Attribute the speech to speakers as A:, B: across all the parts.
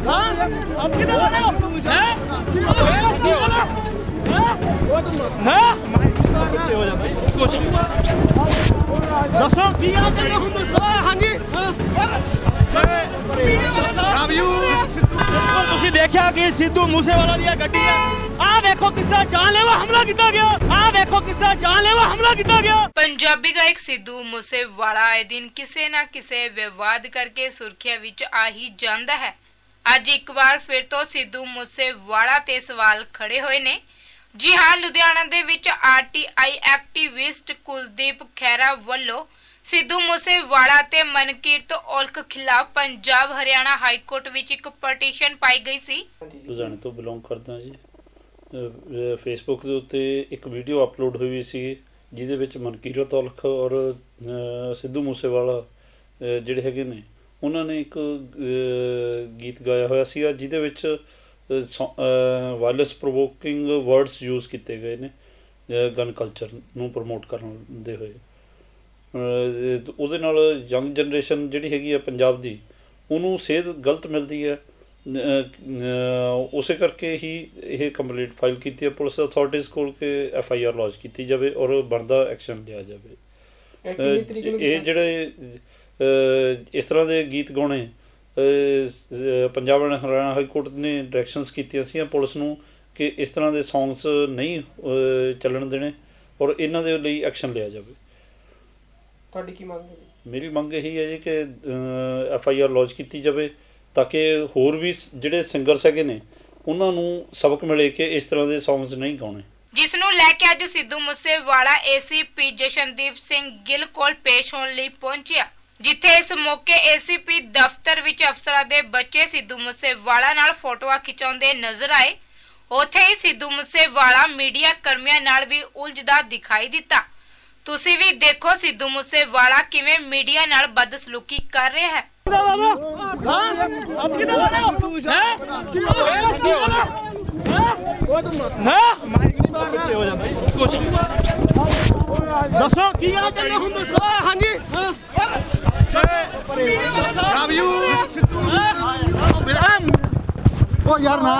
A: दसो की हाँ जी ਤੁਸੀਂ ਦੇਖਿਆ ਕਿ ਸਿੱਧੂ ਮੂਸੇਵਾਲਾ ਦੀ ਗੱਡੀ ਹੈ। ਆਹ ਵੇਖੋ ਕਿਸ ਤਰ੍ਹਾਂ ਜਾਨਲੇਵਾ ਹਮਲਾ ਕੀਤਾ ਗਿਆ। ਆਹ ਵੇਖੋ ਕਿਸ ਤਰ੍ਹਾਂ ਜਾਨਲੇਵਾ ਹਮਲਾ ਕੀਤਾ ਗਿਆ।
B: ਪੰਜਾਬੀ ਗਾਇਕ ਸਿੱਧੂ ਮੂਸੇਵਾਲਾ ਆਏ ਦਿਨ ਕਿਸੇ ਨਾ ਕਿਸੇ ਵਿਵਾਦ ਕਰਕੇ ਸੁਰਖੀਆਂ ਵਿੱਚ ਆ ਹੀ ਜਾਂਦਾ ਹੈ। ਅੱਜ ਇੱਕ ਵਾਰ ਫਿਰ ਤੋਂ ਸਿੱਧੂ ਮੂਸੇਵਾਲਾ ਤੇ ਸਵਾਲ ਖੜੇ ਹੋਏ ਨੇ। ਜੀ ਹਾਂ, ਲੁਧਿਆਣਾ ਦੇ ਵਿੱਚ ਆਰਟੀਆਈ ਐਕਟਿਵਿਸਟ ਕੁਲਦੀਪ ਖਹਿਰਾ ਵੱਲੋਂ ਸਿੱਧੂ ਮੂਸੇਵਾਲਾ ਤੇ ਮਨਕੀਰਤ ਔਲਖ ਖਿਲਾਫ ਪੰਜਾਬ ਹਰਿਆਣਾ ਹਾਈ ਕੋਰਟ ਵਿੱਚ ਇੱਕ ਪਟੀਸ਼ਨ ਪਾਈ ਗਈ ਸੀ।
C: ਲੁਧਿਆਣੇ ਤੋਂ ਬਿਲੋਂਗ ਕਰਦਾ ਜੀ। ਫੇਸਬੁੱਕ ਦੇ ਉੱਤੇ ਇੱਕ ਵੀਡੀਓ ਅਪਲੋਡ ਹੋਈ ਸੀ ਜਿਹਦੇ ਵਿੱਚ ਮਨਕੀਰਤ ਔਲਖ ਔਰ ਸਿੱਧੂ ਮੂਸੇਵਾਲਾ ਜਿਹੜੇ ਹੈਗੇ ਨੇ ਉਹਨਾਂ ਨੇ ਇੱਕ ਗੀਤ ਗਾਇਆ ਹੋਇਆ ਸੀਗਾ ਜਿਹਦੇ ਵਿੱਚ ਵਾਇਲੈਂਸ ਪ੍ਰੋਵੋਕਿੰਗ ਵਰਡਸ ਯੂਜ਼ ਕੀਤੇ ਗਏ ਨੇ ਗਨ ਕਲਚਰ ਨੂੰ ਪ੍ਰਮੋਟ ਕਰਨ ਦੇ ਹੋਏ। ਉਹਦੇ ਨਾਲ ਯੰਗ ਜਨਰੇਸ਼ਨ ਜਿਹੜੀ ਹੈਗੀ ਆ ਪੰਜਾਬ ਦੀ ਉਹਨੂੰ ਸੇਧ ਗਲਤ ਮਿਲਦੀ ਹੈ। ਉਸੇ ਕਰਕੇ ਹੀ ਇਹ ਕੰਪਲੇਂਟ ਫਾਈਲ ਕੀਤੀ ਹੈ ਪੁਲਿਸ ਅਥਾਰਟੀਜ਼ ਕੋਲ ਕਿ FIR ਲੌਂਚ ਕੀਤੀ ਜਾਵੇ ਔਰ ਬਣਦਾ ਐਕਸ਼ਨ ਲਿਆ ਜਾਵੇ। ਇਹ ਜਿਹੜੇ ਇਸ ਤਰ੍ਹਾਂ ਦੇ ਗੀਤ ਗਾਉਣੇ ਪੰਜਾਬ ਹਰਿਆਣਾ ਹਾਈ ਕੋਰਟ ਨੇ ਡਾਇਰੈਕਸ਼ਨਸ ਕੀਤੀਆਂ ਸੀ ਪੁਲਿਸ ਨੂੰ ਕਿ ਇਸ ਤਰ੍ਹਾਂ ਦੇ ਸੌਂਗਸ ਨਹੀਂ ਚੱਲਣ ਦੇਣੇ ਔਰ ਇਹਨਾਂ ਦੇ ਲਈ ਐਕਸ਼ਨ ਲਿਆ ਜਾਵੇ।
D: ਤੁਹਾਡੀ ਕੀ ਮੰਗ ਹੈ? ਮੇਰੀ
C: ਮੰਗ ਇਹੀ ਹੈ ਜੀ ਕਿ FIR ਲੌਂਚ ਕੀਤੀ ਜਾਵੇ ਤਾਂ ਕਿ ਹੋਰ ਵੀ ਜਿਹੜੇ ਸਿੰਗਰਸ ਹੈਗੇ ਨੇ ਉਹਨਾਂ ਨੂੰ ਸਬਕ ਮਿਲੇ ਕਿ ਇਸ ਤਰ੍ਹਾਂ ਦੇ ਸੌਂਗਸ ਨਹੀਂ ਗਾਉਣੇ।
B: ਜਿਸ ਨੂੰ ਲੈ ਕੇ ਅੱਜ ਸਿੱਧੂ ਮੂਸੇਵਾਲਾ ACP ਜਸ਼ਨਦੀਪ ਸਿੰਘ ਗਿੱਲ ਕੋਲ ਪੇਸ਼ ਹੋਣ ਲਈ ਪਹੁੰਚਿਆ, ਜਿੱਥੇ ਇਸ ਮੌਕੇ ACP ਦਫ਼ਤਰ ਵਿੱਚ ਅਫਸਰਾਂ ਦੇ ਬੱਚੇ ਸਿੱਧੂ ਮੂਸੇਵਾਲਾ ਨਾਲ ਫੋਟੋਆਂ ਖਿਚਾਉਂਦੇ ਨਜ਼ਰ ਆਏ। ਉੱਥੇ ਹੀ ਸਿੱਧੂ ਮੂਸੇਵਾਲਾ ਮੀਡੀਆ ਕਰਮੀਆਂ ਨਾਲ ਵੀ ਉਲਝਦਾ ਦਿਖਾਈ ਦਿੱਤਾ। ਤੁਸੀਂ ਵੀ ਦੇਖੋ ਸਿੱਧੂ ਮੂਸੇਵਾਲਾ ਕਿਵੇਂ ਮੀਡੀਆ ਨਾਲ ਬਦਸਲੂਕੀ ਕਰ ਰਿਹਾ ਹੈ।
A: ਦੱਸੋ ਕੀ ਆ ਚੱਲੇ ਹੁਣ ਦੱਸੋ। हाँ जी यार ना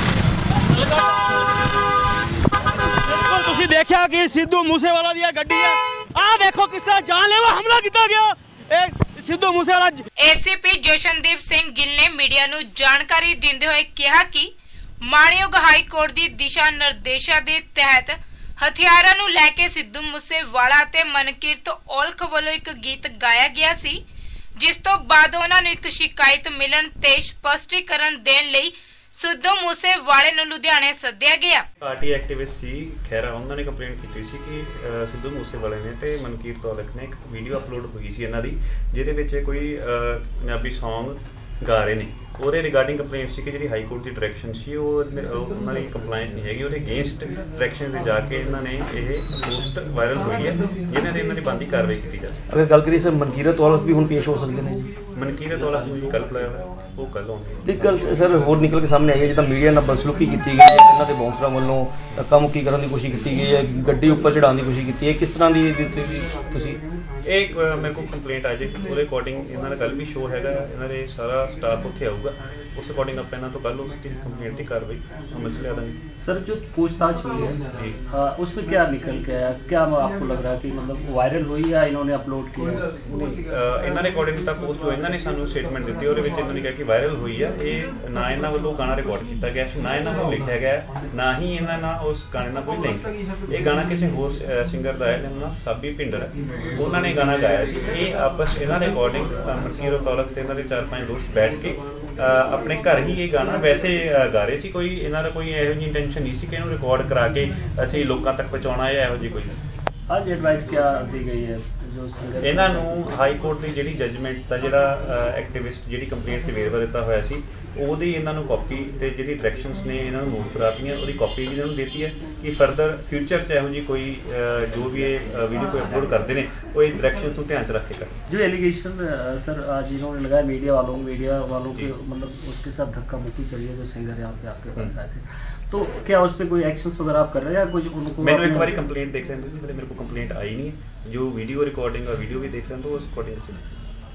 A: ਤੁਸੀਂ ਦੇਖਿਆ ਕਿ ਸਿੱਧੂ ਮੂਸੇਵਾਲਾ ਦੀ ਗੱਡੀ ਹੈ। ਆਹ ਵੇਖੋ ਕਿਸ ਤਰ੍ਹਾਂ ਜਾਨਲੇਵਾ ਹਮਲਾ ਕੀਤਾ ਗਿਆ। ਇਹ ਸਿੱਧੂ ਮੂਸੇਵਾਲਾ
B: ACP ਜਸ਼ਨਦੀਪ ਸਿੰਘ ਗਿੱਲ ਨੇ ਮੀਡੀਆ ਨੂੰ ਜਾਣਕਾਰੀ ਦਿੰਦੇ ਹੋਏ ਕਿਹਾ ਕਿ ਮਾਣਯੋਗ ਹਾਈ ਕੋਰਟ ਦੀ ਦਿਸ਼ਾ ਨਿਰਦੇਸ਼ਾਂ ਦੇ ਤਹਿਤ ਹਥਿਆਰਾਂ ਨੂੰ ਲੈ ਕੇ ਸਿੱਧੂ ਮੂਸੇਵਾਲਾ ਤੇ ਮਨਕੀਰਤ ਔਲਖ ਵੱਲੋਂ ਇੱਕ ਗੀਤ ਗਾਇਆ ਗਿਆ ਸੀ, ਜਿਸ ਤੋਂ ਬਾਅਦ ਉਹਨਾਂ ਨੂੰ ਇੱਕ ਸ਼ਿਕਾਇਤ ਮਿਲਣ ਤੇ ਸਪਸ਼ਟੀਕਰਨ ਦੇਣ ਲਈ ਸਿੱਧੂ ਮੂਸੇਵਾਲੇ ਨੂੰ ਲੁਧਿਆਣੇ ਸੱਦਿਆ ਗਿਆ।
E: ਪਾਰਟੀ ਐਕਟਿਵਿਸਟ ਸੀ ਖੈਰਾ, ਉਹਨਾਂ ਨੇ ਕੰਪਲੇਂਟ ਕੀਤੀ ਸੀ ਕਿ ਸਿੱਧੂ ਮੂਸੇਵਾਲੇ ਨੇ ਤੇ ਮਨਕੀਰਤ ਔਲਖ ਨੇ ਇੱਕ ਵੀਡੀਓ ਅਪਲੋਡ ਹੋਈ ਸੀ ਇਹਨਾਂ ਦੀ ਜਿਹਦੇ ਵਿੱਚ ਕੋਈ ਪੰਜਾਬੀ ਸੌਂਗ ਗਾ ਰਹੇ ਨੇ। ਉਹਦੇ ਰਿਗਾਰਡਿੰਗ ਕੰਪਲੇਂਟ ਸੀ ਕਿ ਜਿਹੜੀ ਹਾਈ ਕੋਰਟ ਦੀ ਡਾਇਰੈਕਸ਼ਨ ਸੀ ਉਹ ਉਹਨਾਂ ਦੀ ਕੰਪਲਾਈਂਸ ਨਹੀਂ ਹੈਗੀ, ਉਹਦੇ ਅਗੇਂਸਟ ਡਾਇਰੈਕਸ਼ਨ ਤੇ ਜਾ ਕੇ ਇਹਨਾਂ ਨੇ ਇਹ ਪੋਸਟ ਵਾਇਰਲ ਹੋਈ ਹੈ ਜਿਹਨਾਂ ਦੇ ਇਹਨਾਂ ਦੀ ਬਣਦੀ ਕਾਰਵਾਈ ਕੀਤੀ ਜਾਵੇ।
F: ਅਗਰ ਗੱਲ ਕਰੀਏ ਸਰ ਮਨਕੀਰਤ ਔਲਖ ਵੀ ਹੁਣ ਪੇਸ਼ ਹੋ ਸਕਦੇ ਨੇ ਜੀ।
E: ਮਨਕੀਰਤ ਔਲਖ ਨੂੰ ਕੱਲ੍ਹ ਬੁਲਾਇਆ ਹੋਇਆ, ਉਹ ਕੱਲ੍ਹ ਆਉਣਗੇ।
F: ਤੇ ਕੱਲ ਸਰ ਹੋਰ ਨਿਕਲ ਕੇ ਸਾਹਮਣੇ ਆਈ ਹੈ ਜਿੱਦਾਂ ਮੀਡੀਆ ਨਾਲ ਬਦਸਲੂਕੀ ਕੀਤੀ ਗਈ ਹੈ, ਇਹਨਾਂ ਦੇ ਬੌਂਸਰਾਂ ਵੱਲੋਂ ਧੱਕਾ ਮੁੱਕੀ ਕਰਨ ਦੀ ਕੋਸ਼ਿਸ਼ ਕੀਤੀ ਗਈ ਹੈ, ਗੱਡੀ ਉੱਪਰ ਚੜਾਉਣ ਦੀ ਕੋਸ਼ਿਸ਼ ਕੀਤੀ ਹੈ। ਕਿਸ ਤਰ੍ਹਾਂ ਦੀ ਤੁਸੀਂ
E: ਇਹ ਮੇਰੇ ਕੋਲ ਕੰਪਲੇਂਟ ਆ ਜੇ ਉਹਦੇ ਅਕੋਰਡਿੰਗ ਇਹਨਾਂ ਦਾ ਕੱਲ੍ਹ ਵੀ ਸ਼ੋਅ ਹੈਗਾ, ਇਹਨਾਂ ਦੇ ਸਾਰਾ ਸਟਾਫ ਉੱਥੇ ਆਊਗਾ, उस अकॉर्डिंग आप तो कल उसकी कंप्लेंट की कार्रवाई अमल से लिया देंगे।
G: सर जो पूछताछ हुई है उसमें क्या निकल के आया, क्या आपको लग रहा है कि मतलब वायरल हुई या इन्होंने अपलोड किया?
E: इन्होंने अकॉर्डिंग तक पोस्ट जो इन्होंने सानू स्टेटमेंट दी और इन्होंने कहा कि वायरल हुई है, ये ना इन्हों वालों गाना रिकॉर्ड किया गया, ना इन्हों लिखा गया, ना ही इन्होंने उस गाने का कोई लिंक। ये गाना किसी होर सिंगर का है जिन्होंने साबी भिंडर है, उन्होंने गाना गाया सी। ये आपस इन्होंने अकॉर्डिंग मनकीरत औलख ते इन्होंने 4-5 दोस्त बैठ के अपने घर ही ये गाना वैसे गा रहे सी। कोई इन्हों का कोई यहो जी इंटेंशन नहीं सी कि इन्हों रिकॉर्ड करा के असीं लोगों तक पहुँचाना है, यहो जी कोई।
G: आज एडवाइस क्या दी गई है जो सिंगर
E: इन्हों हाई कोर्ट की जी जजमेंट का जोड़ा एक्टिविस्ट जी कंप्लेंट से वेरवा दिता होया सी ਉਹਦੀ ਇਹਨਾਂ ਨੂੰ ਕਾਪੀ ਤੇ ਜਿਹੜੀ ਡਾਇਰੈਕਸ਼ਨਸ ਨੇ ਇਹਨਾਂ ਨੂੰ ਨੋਟ ਕਰਾਤੀਆਂ, ਉਹਦੀ ਕਾਪੀ ਵੀ ਇਹਨਾਂ ਨੂੰ ਦਿੱਤੀ ਹੈ ਕਿ ਫਰਦਰ ਫਿਊਚਰ 'ਚ ਇਹੋ ਜੀ ਕੋਈ ਜੋ ਵੀ ਇਹ ਵੀਡੀਓ ਕੋਈ अपलोड करते हैं वो डायरेक्शन को ध्यान रख के करें।
G: जो एलिगेशन सर आज इन्होंने लगाया मीडिया वालों के मतलब उसके साथ धक्का मुक्की करी है जो सिंगर यहाँ पे आपके पास आए थे, तो क्या उस पर कोई एक्शंस वगैरह आप कर रहे हैं या कुछ उनको?
E: मैंने एक बार कंप्लेंट देख लें, मेरे को कंप्लेंट आई नहीं है, जो वीडियो रिकॉर्डिंग और वीडियो भी देख लें तो उस अकॉर्डिंग से।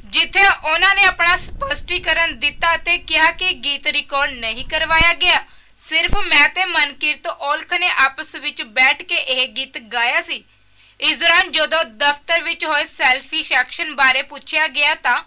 B: ਜਿੱਥੇ ਉਹਨਾਂ ਨੇ ਆਪਣਾ ਸਪਸ਼ਟੀਕਰਨ ਦਿੱਤਾ ਤੇ ਕਿਹਾ ਕਿ ਗੀਤ ਰਿਕਾਰਡ ਨਹੀਂ ਕਰਵਾਇਆ ਗਿਆ, ਸਿਰਫ ਮੈਂ ਤੇ ਮਨਕੀਰਤ ਔਲਖ ਨੇ ਆਪਸ ਵਿੱਚ ਬੈਠ ਕੇ ਇਹ ਗੀਤ ਗਾਇਆ ਸੀ। ਇਸ ਦੌਰਾਨ ਜਦੋਂ ਦਫ਼ਤਰ ਵਿੱਚ ਹੋਏ ਸੈਲਫੀ ਸੈਕਸ਼ਨ ਬਾਰੇ ਪੁੱਛਿਆ ਗਿਆ ਤਾਂ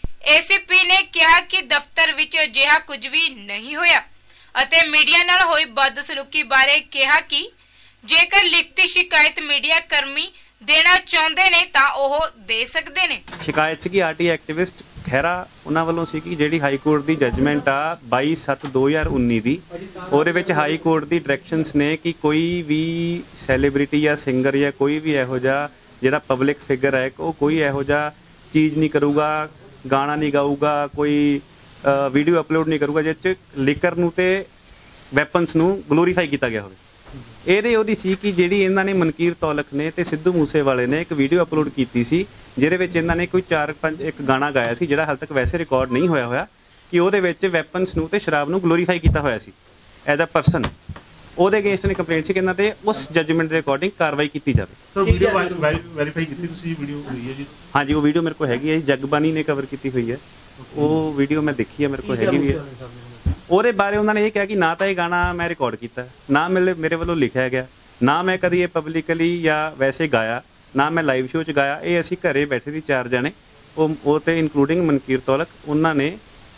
B: ACP ਨੇ ਕਿਹਾ ਕਿ ਦਫ਼ਤਰ ਵਿੱਚ ਅਜਿਹਾ ਕੁਝ ਵੀ ਨਹੀਂ ਹੋਇਆ ਅਤੇ ਮੀਡੀਆ ਨਾਲ ਹੋਈ ਬਦਸਲੂਕੀ ਬਾਰੇ ਕਿਹਾ ਕਿ ਜੇਕਰ ਲਿਖਤੀ ਸ਼ਿਕਾਇਤ ਮੀਡੀਆ ਕਰਮੀ ਦੇਣਾ ਚਾਹੁੰਦੇ ਨੇ ਤਾਂ ਉਹ ਦੇ ਸਕਦੇ ਨੇ।
E: ਸ਼ਿਕਾਇਤ ਸੀ ਆਰਟੀ ਐਕਟਿਵਿਸਟ ਖਹਿਰਾ ਉਹਨਾਂ ਵੱਲੋਂ ਸੀ ਕਿ ਜਿਹੜੀ ਹਾਈ ਕੋਰਟ ਦੀ ਜੱਜਮੈਂਟ ਆ 22/7/2019 ਦੀ, ਉਹਦੇ ਵਿੱਚ ਹਾਈ ਕੋਰਟ ਦੀ ਡਾਇਰੈਕਸ਼ਨਸ ਨੇ ਕਿ ਕੋਈ ਵੀ ਸੈਲੀਬ੍ਰਿਟੀ ਜਾਂ ਸਿੰਗਰ ਜਾਂ ਕੋਈ ਵੀ ਇਹੋ ਜਿਹਾ ਜਿਹੜਾ ਪਬਲਿਕ ਫਿਗਰ ਹੈ ਉਹ ਕੋਈ ਇਹੋ ਜਿਹਾ ਚੀਜ਼ ਨਹੀਂ ਕਰੂਗਾ, ਗਾਣਾ ਨਹੀਂ ਗਾਊਗਾ, ਕੋਈ ਵੀਡੀਓ ਅਪਲੋਡ ਨਹੀਂ ਕਰੂਗਾ ਜਿਸ 'ਚ ਲਿਕਰ ਨੂੰ ਤੇ ਵੈਪਨਸ ਨੂੰ ਗਲੋਰੀਫਾਈ ਕੀਤਾ ਗਿਆ ਹੋਵੇ। ਇਹਦੇ ਉਹਦੀ ਸੀ ਕਿ ਜਿਹੜੀ ਇਹਨਾਂ ਨੇ ਮਨਕੀਰਤ ਔਲਖ ਨੇ ਤੇ ਸਿੱਧੂ ਮੂਸੇਵਾਲੇ ਨੇ ਇੱਕ ਵੀਡੀਓ ਅਪਲੋਡ ਕੀਤੀ ਸੀ ਜਿਹਦੇ ਵਿੱਚ ਇਹਨਾਂ ਨੇ ਕੋਈ 4-5 ਇੱਕ ਗਾਣਾ ਗਾਇਆ ਸੀ ਜਿਹੜਾ ਹਾਲੇ ਤੱਕ ਵੈਸੇ ਰਿਕਾਰਡ ਨਹੀਂ ਹੋਇਆ ਕਿ ਉਹਦੇ ਵਿੱਚ ਵੈਪਨਸ ਨੂੰ ਤੇ ਸ਼ਰਾਬ ਨੂੰ ਗਲੋਰੀਫਾਈ ਕੀਤਾ ਹੋਇਆ ਸੀ ਐਜ਼ ਅ ਪਰਸਨ। ਉਹਦੇ ਅਗੇਂਸਟ ਨੇ ਕੰਪਲੇਂਟ ਸੀ ਕਿ ਇਹਨਾਂ ਤੇ ਉਸ ਜੱਜਮੈਂਟ ਦੇ ਅਕੋਰਡਿੰਗ ਕਾਰਵਾਈ ਕੀਤੀ ਜਾਵੇ।
H: ਸਰ ਵੀਡੀਓ ਵੈਰੀਫਾਈ ਕੀਤੀ ਤੁਸੀਂ? ਵੀਡੀਓ ਹੋਈ ਹੈ ਜੀ?
E: ਹਾਂਜੀ, ਉਹ ਵੀਡੀਓ ਮੇਰੇ ਕੋਲ ਹੈਗੀ ਹੈ ਜੀ, ਜਗਬਾਨੀ ਨੇ ਕਵਰ ਕੀਤੀ ਹੋਈ ਹੈ, ਉਹ ਵੀਡੀਓ ਮੈਂ ਦੇਖੀ ਹੈ, ਮੇਰੇ ਕੋਲ ਹੈਗੀ ਵੀ ਹੈ। ਉਹਦੇ ਬਾਰੇ ਉਹਨਾਂ ਨੇ ਇਹ ਕਿਹਾ ਕਿ ਨਾ ਤਾਂ ਇਹ ਗਾਣਾ ਮੈਂ ਰਿਕਾਰਡ ਕੀਤਾ, ਨਾ ਮੇਰੇ ਵੱਲੋਂ ਲਿਖਿਆ ਗਿਆ, ਨਾ ਮੈਂ ਕਦੀ ਇਹ ਪਬਲਿਕਲੀ ਜਾਂ ਵੈਸੇ ਗਾਇਆ, ਨਾ ਮੈਂ ਲਾਈਵ ਸ਼ੋਅ 'ਚ ਗਾਇਆ। ਇਹ ਅਸੀਂ ਘਰੇ ਬੈਠੇ ਸੀ 4 ਜਣੇ, ਉਹ ਤੇ ਇਨਕਲੂਡਿੰਗ ਮਨਕੀਰਤ ਔਲਖ, ਉਹਨਾਂ ਨੇ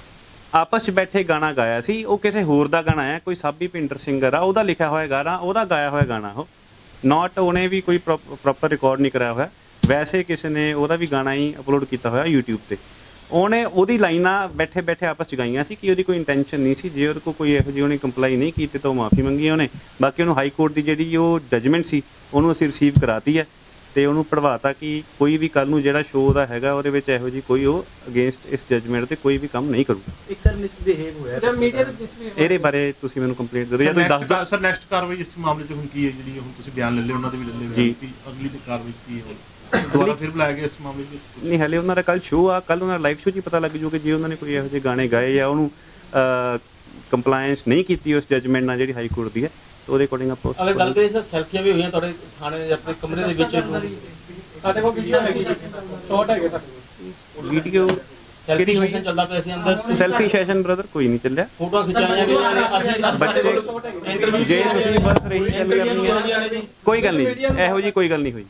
E: ਆਪਸ 'ਚ ਬੈਠੇ ਗਾਣਾ ਗਾਇਆ ਸੀ। ਉਹ ਕਿਸੇ ਹੋਰ ਦਾ ਗਾਣਾ ਹੈ, ਕੋਈ ਸਾਬੀ ਪਿੰਡਰ ਸਿੰਗਰ ਆ, ਉਹਦਾ ਲਿਖਿਆ ਹੋਇਆ ਗਾਣਾ, ਉਹਦਾ ਗਾਇਆ ਹੋਇਆ ਗਾਣਾ, ਉਹ ਨੋਟ ਉਹਨੇ ਵੀ ਕੋਈ ਪ੍ਰੋਪਰ ਰਿਕਾਰਡ ਨਹੀਂ ਕਰਾਇਆ ਹੋਇਆ, ਵੈਸੇ ਕਿਸੇ ਨੇ ਉਹਦਾ ਵੀ ਗਾਣਾ ਹੀ ਅਪਲੋਡ ਕੀਤਾ ਹੋਇਆ YouTube 'ਤੇ। ਉਹਨੇ ਉਹਦੀ ਲਾਈਨਾਂ ਬੈਠੇ ਬੈਠੇ ਆਪਸ 'ਚ ਗਾਈਆਂ ਸੀ ਕਿ ਉਹਦੀ ਕੋਈ ਇੰਟੈਂਸ਼ਨ ਨਹੀਂ ਸੀ। ਜੇ ਉਹਦੇ ਕੋਲ ਕੋਈ ਇਹੋ ਜਿਹੀ ਉਹਨੇ ਕੰਪਲਾਈ ਨਹੀਂ ਕੀਤੀ ਤਾਂ ਉਹ ਮਾਫੀ ਮੰਗੀ ਉਹਨੇ। ਬਾਕੀ ਉਹਨੂੰ ਹਾਈ ਕੋਰਟ ਦੀ ਜਿਹੜੀ ਉਹ ਜੱਜਮੈਂਟ ਸੀ ਉਹਨੂੰ ਅਸੀਂ ਰਿਸੀਵ ਕਰਾਤੀ ਹੈ ਤੇ ਉਹਨੂੰ ਪੜਵਾਤਾ ਕਿ ਕੋਈ ਵੀ ਕੱਲ ਨੂੰ ਜਿਹੜਾ ਸ਼ੋਅ ਦਾ ਹੈਗਾ ਉਹਦੇ ਵਿੱਚ ਇਹੋ ਜਿਹੀ ਕੋਈ ਉਹ ਅਗੇਂਸਟ ਇਸ ਜੱਜਮੈਂਟ ਤੇ ਕੋਈ ਵੀ ਕੰਮ ਨਹੀਂ ਕਰੂਗਾ।
D: ਇੱਕ ਸਰ ਮਿਸਬਿਹੇਵ ਹੋਇਆ ਮੀਡੀਆ ਦੇ ਮਿਸਬਿਹੇਵ, ਇਹਦੇ
E: ਬਾਰੇ ਤੁਸੀਂ ਮੈਨੂੰ ਕੰਪਲੇਂਟ ਦੇ ਦਿਓ ਜਾਂ ਤੁਸੀਂ ਦੱਸ ਦਿਓ।
H: ਸਰ ਨੈਕਸਟ ਕਾਰਵਾਈ ਇਸ ਮਾਮਲੇ 'ਚ ਹੁਣ ਕੀ ਹੈ? ਜਿਹੜੀ ਹੁਣ ਤੁਸੀਂ ਬਿਆਨ ਲੈ ਲਿਆ, ਉਹਨਾਂ ਦੇ ਵੀ ਲੈ ਲਿਆ ਜੀ, ਅਗਲੀ ਦੀ ਕਾਰਵਾਈ ਕੀ ਹੈ? ਦੁਬਾਰਾ ਫਿਰ ਬੁਲਾਇਆ ਗਿਆ ਇਸ ਮਾਮਲੇ ਵਿੱਚ? ਨਹੀਂ, ਹਲੇ ਉਹਨਾਂ ਦਾ ਕੱਲ ਸ਼ੋਅ ਆ, ਕੱਲ ਉਹਨਾਂ ਦਾ ਲਾਈਵ ਸ਼ੋਅ 'ਚ ਪਤਾ ਲੱਗ ਜੂਗਾ ਜੇ ਉਹਨਾਂ ਨੇ ਕੋਈ ਇਹੋ ਜਿਹੇ ਗਾਣੇ ਗਾਏ ਜਾਂ ਉਹਨੂੰ ਕੰਪਲਾਇੰਸ ਨਹੀਂ ਕੀਤੀ ਉਸ ਜੱਜਮੈਂਟ ਨਾਲ ਜਿਹੜੀ ਹਾਈ ਕੋਰਟ ਦੀ ਹੈ, ਤਾਂ ਉਹਦੇ ਅਕੋਰਡਿੰਗ ਆਪਾਂ
F: ਅਗਰ ਗੱਲ ਕਰੀਏ ਸਰ, ਸੈਲਫੀਆਂ ਵੀ ਹੋਈਆਂ ਤੁਹਾਡੇ ਥਾਣੇ ਦੇ ਆਪਣੇ ਕਮਰੇ ਦੇ ਵਿੱਚ?
D: ਸਾਡੇ ਕੋਲ ਵੀਡੀਓ ਹੈਗੀ ਜੀ, ਸ਼ਾਟ ਹੈਗੇ ਤਾਂ
E: ਵੀਡੀਓ
F: ਕਿਹੜੀ ਹੋਈ ਚੱਲਦਾ ਪਿਆ ਸੀ ਅੰਦਰ?
E: ਸੈਲਫੀ ਸੈਸ਼ਨ ਬ੍ਰਦਰ ਕੋਈ ਨਹੀਂ ਚੱਲਿਆ,
F: ਫੋਟੋ ਖਿਚਾਈਆਂ ਗਈਆਂ ਅਸੀਂ
E: ਬੱਚੇ। ਜੇ ਤੁਸੀਂ ਵਰਕ ਰਹੀ ਗੱਲ ਕਰਨੀ ਹੈ ਕੋਈ ਗੱਲ ਨਹੀਂ, ਇਹੋ ਜਿਹੀ ਕੋਈ ਗੱਲ ਨਹੀਂ ਹੋਈ।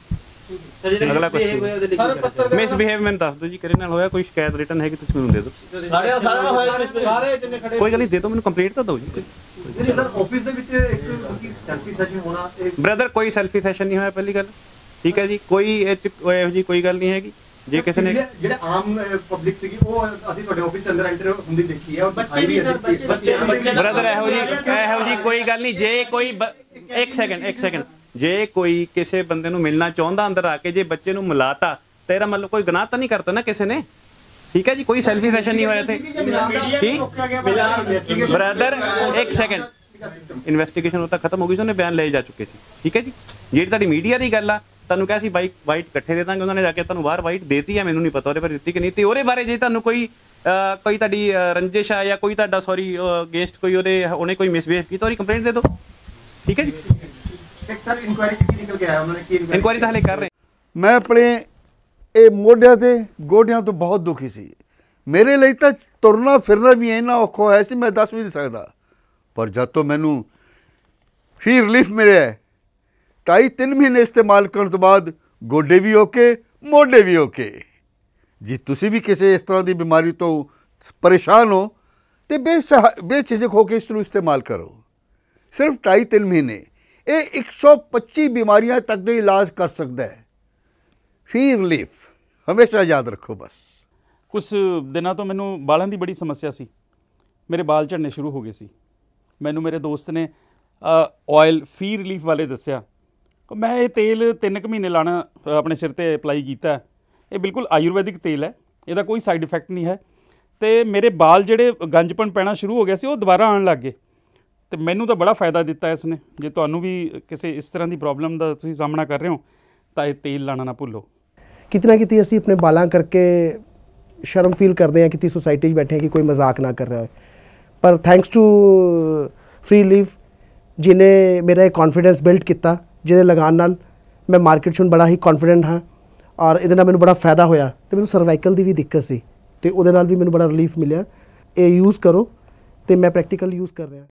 E: ਅਗਲਾ ਕੁਐਸਚਨ ਮਿਸਬਿਹੇਵ ਮੈਨੂੰ ਦੱਸ ਦਿਓ ਜੀ, ਕਿਹਦੇ ਨਾਲ ਹੋਇਆ? ਕੋਈ ਸ਼ਿਕਾਇਤ ਰਿਟਨ ਹੈਗੀ ਤੁਸੀਂ ਮੈਨੂੰ ਦੇ ਦਿਓ।
D: ਸਾਰੇ ਜਿੰਨੇ ਖੜੇ
E: ਕੋਈ ਗੱਲ ਨਹੀਂ, ਦੇ ਦਿਓ ਮੈਨੂੰ, ਕੰਪਲੀਟ ਤਾਂ ਦਿਓ ਜੀ।
I: ਨਹੀਂ ਸਰ, ਆਫਿਸ ਦੇ ਵਿੱਚ ਇੱਕ ਸੈਲਫੀ ਸੈਸ਼ਨ ਹੋਣਾ
E: ਬ੍ਰਦਰ ਕੋਈ ਸੈਲਫੀ ਸੈਸ਼ਨ ਨਹੀਂ ਹੋਇਆ ਪਹਿਲੀ ਗੱਲ, ਠੀਕ ਹੈ ਜੀ। ਕੋਈ ਇਹ 'ਚ ਇਹੋ ਜਿਹੀ ਕੋਈ ਗੱਲ ਨਹੀਂ ਹੈਗੀ। ਜੇ ਕਿਸੇ ਨੇ
I: ਜਿਹੜੇ ਆਮ ਪਬਲਿਕ ਸੀਗੀ ਉਹ ਅਸੀਂ ਤੁਹਾਡੇ ਆਫਿਸ ਅੰਦਰ ਐਂਟਰ ਹੁੰਦੀ ਦੇਖੀ ਹੈ,
D: ਬੱਚੇ
E: ਬ੍ਰਦਰ ਇਹੋ ਜਿਹੀ ਕੋਈ ਗੱਲ ਨਹੀਂ। ਜੇ ਕੋਈ ਇੱਕ ਸੈਕਿੰਡ ਜੇ ਕੋਈ ਕਿਸੇ ਬੰਦੇ ਨੂੰ ਮਿਲਣਾ ਚਾਹੁੰਦਾ ਅੰਦਰ ਆ ਕੇ, ਜੇ ਬੱਚੇ ਨੂੰ ਮਿਲਾਤਾ ਤਾਂ ਇਹਦਾ ਮਤਲਬ ਕੋਈ ਗੁਨਾਹ ਤਾਂ ਨਹੀਂ ਕਰਤਾ ਨਾ ਕਿਸੇ ਨੇ, ਠੀਕ ਹੈ ਜੀ। ਕੋਈ ਸੈਲਫੀ ਸੈਸ਼ਨ ਨਹੀਂ ਹੋਇਆ ਇੱਥੇ। ਕੀ ਬ੍ਰਦਰ, ਇੱਕ ਸੈਕਿੰਡ, ਇਨਵੈਸਟੀਗੇਸ਼ਨ ਉਹ ਤਾਂ ਖਤਮ ਹੋ ਗਈ ਸੀ, ਉਹਨੇ ਬਿਆਨ ਲਏ ਜਾ ਚੁੱਕੇ ਸੀ, ਠੀਕ ਹੈ ਜੀ। ਜਿਹੜੀ ਤੁਹਾਡੀ ਮੀਡੀਆ ਦੀ ਗੱਲ ਆ, ਤੁਹਾਨੂੰ ਕਿਹਾ ਸੀ ਵਾਈਟ ਇਕੱਠੇ ਦੇ ਦਾਂਗੇ, ਉਹਨਾਂ ਨੇ ਜਾ ਕੇ ਤੁਹਾਨੂੰ ਬਾਹਰ ਵਾਈਟ ਦੇਤੀ ਹੈ, ਮੈਨੂੰ ਨਹੀਂ ਪਤਾ ਉਹਦੇ ਬਾਰੇ ਦਿੱਤੀ ਕਿ ਨਹੀਂ। ਤੇ ਉਹਦੇ ਬਾਰੇ ਜੇ ਤੁਹਾਨੂੰ ਕੋਈ ਤੁਹਾਡੀ ਰੰਜਿਸ਼ ਆ ਜਾਂ ਕੋਈ ਤੁਹਾਡਾ ਅਗੇਂਸਟ ਕੋਈ ਉਹਨੇ ਕੋਈ ਮਿਸਬਿਹੇਵ ਕੀਤਾ, ਉਹਦੀ ਕੰਪਲੇਂਟ ਦੇ ਦਿਓ, ਠੀਕ ਹੈ ਜੀ।
I: ਸਰ ਇਨਕੁਆਇਰੀ ਕੀ ਨਿਕਲ ਕੇ ਆਇਆ? ਉਹਨਾਂ ਨੇ ਕੀ
E: ਇਨਕੁਆਇਰੀ ਤਾਂ ਹਲੇ ਕਰ ਰਹੇ।
J: ਮੈਂ ਆਪਣੇ ਇਹ ਮੋਢਿਆਂ ਤੇ ਗੋਡਿਆਂ ਤੋਂ ਬਹੁਤ ਦੁਖੀ ਸੀ। ਮੇਰੇ ਲਈ ਤਾਂ ਤੁਰਨਾ ਫਿਰਨਾ ਵੀ ਇੰਨਾ ਔਖਾ ਹੋਇਆ ਸੀ, ਮੈਂ ਦੱਸ ਵੀ ਨਹੀਂ ਸਕਦਾ। ਪਰ ਜਦ ਤੋਂ ਮੈਨੂੰ ਫੀ ਰਿਲੀਫ ਮਿਲਿਆ 2.5-3 ਮਹੀਨੇ ਇਸਤੇਮਾਲ ਕਰਨ ਤੋਂ ਬਾਅਦ ਗੋਡੇ ਵੀ ਓਕੇ, ਮੋਢੇ ਵੀ ਓਕੇ। ਜੇ ਤੁਸੀਂ ਵੀ ਕਿਸੇ ਇਸ ਤਰ੍ਹਾਂ ਦੀ ਬਿਮਾਰੀ ਤੋਂ ਪਰੇਸ਼ਾਨ ਹੋ ਤਾਂ ਬੇਝਿਜਕ ਹੋ ਕੇ ਇਸ ਨੂੰ ਇਸਤੇਮਾਲ ਕਰੋ। ਸਿਰਫ 2.5-3 ਮਹੀਨੇ ਇਹ 125 ਬਿਮਾਰੀਆਂ ਤੱਕ ਦਾ ਇਲਾਜ ਕਰ ਸਕਦਾ ਹੈ। ਫੀ ਰਿਲੀਫ ਹਮੇਸ਼ਾ ਯਾਦ ਰੱਖੋ। ਬਸ
K: ਕੁਝ ਦਿਨਾਂ ਤੋਂ ਮੈਨੂੰ ਬਾਲਾਂ ਦੀ ਬੜੀ ਸਮੱਸਿਆ ਸੀ, ਮੇਰੇ ਬਾਲ ਝੜਨੇ ਸ਼ੁਰੂ ਹੋ ਗਏ ਸੀ। ਮੈਨੂੰ ਮੇਰੇ ਦੋਸਤ ਨੇ ਆਇਲ ਫੀ ਰਿਲੀਫ ਵਾਲੇ ਦੱਸਿਆ। ਮੈਂ ਇਹ ਤੇਲ 3 ਮਹੀਨੇ ਲਾਣਾ ਆਪਣੇ ਸਿਰ 'ਤੇ ਅਪਲਾਈ ਕੀਤਾ। ਇਹ ਬਿਲਕੁਲ ਆਯੁਰਵੈਦਿਕ ਤੇਲ ਹੈ, ਇਹਦਾ ਕੋਈ ਸਾਈਡ ਇਫੈਕਟ ਨਹੀਂ ਹੈ। ਅਤੇ ਮੇਰੇ ਬਾਲ ਜਿਹੜੇ ਗੰਜਪਣ ਪੈਣਾ ਸ਼ੁਰੂ ਹੋ ਗਿਆ ਸੀ ਉਹ ਦੁਬਾਰਾ ਆਉਣ ਲੱਗ ਗਏ। ਅਤੇ ਮੈਨੂੰ ਤਾਂ ਬੜਾ ਫਾਇਦਾ ਦਿੱਤਾ ਇਸ ਨੇ। ਜੇ ਤੁਹਾਨੂੰ ਵੀ ਕਿਸੇ ਇਸ ਤਰ੍ਹਾਂ ਦੀ ਪ੍ਰੋਬਲਮ ਦਾ ਤੁਸੀਂ ਸਾਹਮਣਾ ਕਰ ਰਹੇ ਹੋ ਤਾਂ ਇਹ ਤੇਲ ਲਾਣਾ ਨਾ ਭੁੱਲੋ।
L: ਕਿਤਨਾ ਕਿਤੇ ਅਸੀਂ ਆਪਣੇ ਬਾਲਾਂ ਕਰਕੇ ਸ਼ਰਮ ਫੀਲ ਕਰਦੇ ਹਾਂ, ਕਿਤੇ ਸੋਸਾਇਟੀ 'ਚ ਬੈਠੇ ਹਾਂ ਕਿ ਕੋਈ ਮਜ਼ਾਕ ਨਾ ਕਰ ਰਿਹਾ ਹੋਏ। ਪਰ ਥੈਂਕਸ ਟੂ ਫ੍ਰੀ ਰਿਲੀਫ ਜਿਹਨੇ ਮੇਰਾ ਇਹ ਕੌਨਫੀਡੈਂਸ ਬਿਲਡ ਕੀਤਾ, ਜਿਹਦੇ ਲਗਾਉਣ ਨਾਲ ਮੈਂ ਮਾਰਕੀਟ 'ਚ ਹੁਣ ਬੜਾ ਹੀ ਕੌਨਫੀਡੈਂਟ ਹਾਂ ਔਰ ਇਹਦੇ ਨਾਲ ਮੈਨੂੰ ਬੜਾ ਫਾਇਦਾ ਹੋਇਆ। ਤੇ ਮੈਨੂੰ ਸਰਵਾਈਕਲ ਦੀ ਵੀ ਦਿੱਕਤ ਸੀ ਤੇ ਉਹਦੇ ਨਾਲ ਵੀ ਮੈਨੂੰ ਬੜਾ ਰਿਲੀਫ ਮਿਲਿਆ। ਇਹ ਯੂਜ਼ ਕਰੋ ਤੇ ਮੈਂ ਪ੍ਰੈਕਟੀਕਲ ਯੂਜ਼ ਕਰ ਰਿਹਾ।